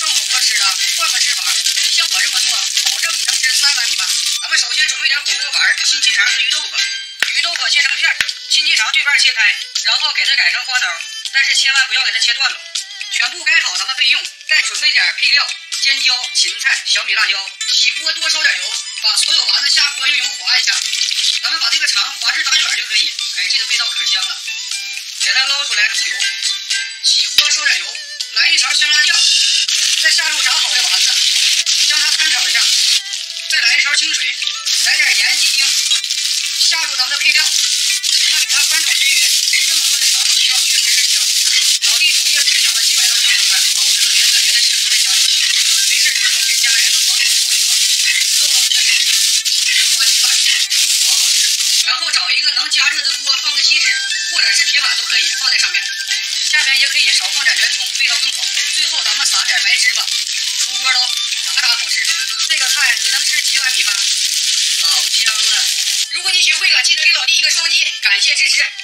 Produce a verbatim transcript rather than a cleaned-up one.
剩火锅吃了，换个吃法，你像我这么做，保证你能吃三碗米饭。咱们首先准备点火锅丸、新鸡肠和鱼豆腐。鱼豆腐切成片，新鸡肠对半切开，然后给它改成花刀，但是千万不要给它切断了。全部改好咱们备用，再准备点配料：尖椒、芹菜、小米辣椒。起锅多烧点油，把所有丸子下锅用油划一下。咱们把这个肠划至打卷就可以。哎，这个味道可香了。给它捞出来出油，起锅烧点油，来一勺香辣酱，再下入炸好的丸子，将它翻炒一下，再来一勺清水，来点盐鸡精，下入咱们的配料，咱们给它翻炒均匀。这么做的肠味道确实是香。老弟主页分享了几百道小米饭，都特别特别的适合在家里做。没事的时候给家人和朋友做一做，做到你的手艺，别夸你大师，好好吃。然后找一个能加热的锅，放个锡纸或者是铁板都可以放在上面，下面也可以少放点圆葱，味道更好。最后咱们撒点白芝麻，出锅喽，炸炸好吃。这个菜你能吃几碗米饭？老香了。如果你学会了，记得给老弟一个双击，感谢支持。